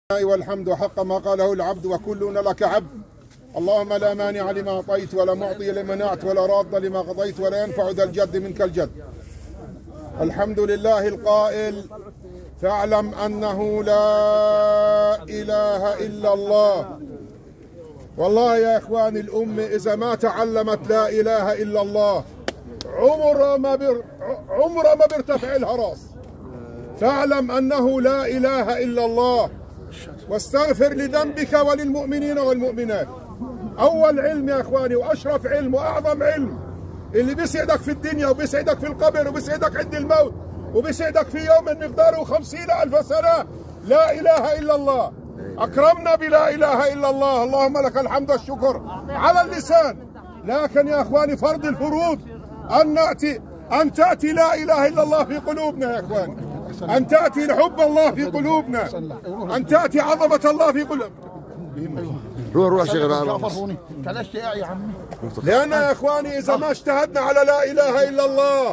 والحمد حق ما قاله العبد وكلنا لك عبد. اللهم لا مانع لما أعطيت ولا معطي لما منعت ولا راد لما قضيت ولا ينفع ذا الجد منك الجد. الحمد لله القائل: فاعلم أنه لا إله إلا الله. والله يا إخواني الأمة إذا ما تعلمت لا إله إلا الله عمره ما بيرتفع لها راس. فاعلم أنه لا إله إلا الله واستغفر لذنبك وللمؤمنين والمؤمنات. أول علم يا إخواني وأشرف علم وأعظم علم اللي بيسعدك في الدنيا وبيسعدك في القبر وبيسعدك عند الموت وبيسعدك في يوم مقداره 50,000 سنة لا إله إلا الله. أكرمنا بلا إله إلا الله، اللهم لك الحمد والشكر على اللسان. لكن يا إخواني فرض الفروض أن تأتي لا إله إلا الله في قلوبنا يا إخواني، أن تأتي حب الله في قلوبنا، أن تأتي عظمة الله في قلوبنا. روح شغل لأن يا إخواني إذا ما اجتهدنا على لا إله إلا الله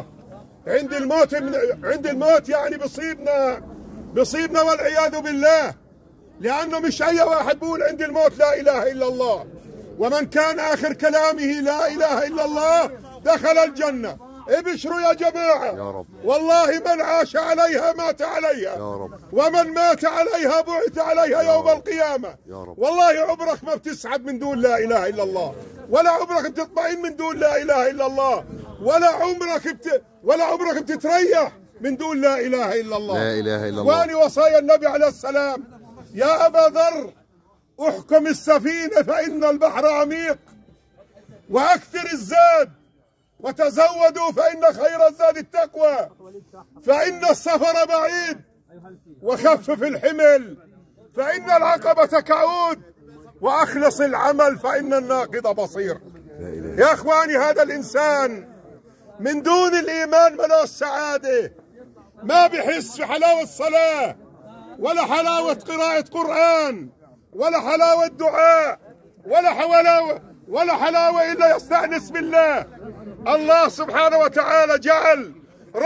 عند الموت يعني بصيبنا والعياذ بالله. لأنه مش أي واحد بيقول عند الموت لا إله إلا الله. ومن كان آخر كلامه لا إله إلا الله دخل الجنة. ابشروا يا جماعة يا رب. والله من عاش عليها مات عليها يا رب. ومن مات عليها بعث عليها يوم القيامة. يا رب. والله عمرك ما بتسعد من دون لا إله إلا الله، ولا عمرك بتطمئن من دون لا إله إلا الله، ولا عمرك بتتريح من دون لا إله إلا الله. لا إله إلا الله. إخواني وصايا النبي عليه السلام: يا أبا ذر احكم السفينة فإن البحر عميق، وأكثر الزاد، وتزودوا فإن خير الزاد التقوى، فإن السفر بعيد، وخفف الحمل فإن العقبة كعود، وأخلص العمل فإن الناقض بصير. يا إخواني هذا الإنسان من دون الإيمان ملوش سعادة، ما بحس بحلاوة الصلاة ولا حلاوة قراءة قرآن ولا حلاوة دعاء ولا حلاوة إلا يستأنس بالله. الله سبحانه وتعالى جعل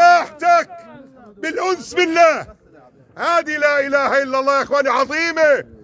راحتك بالأنس بالله. هذه لا إله إلا الله يا إخواني عظيمة.